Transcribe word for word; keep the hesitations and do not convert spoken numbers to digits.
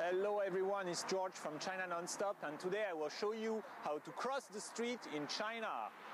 Hello everyone, it's George from China Nonstop, and today I will show you how to cross the street in China.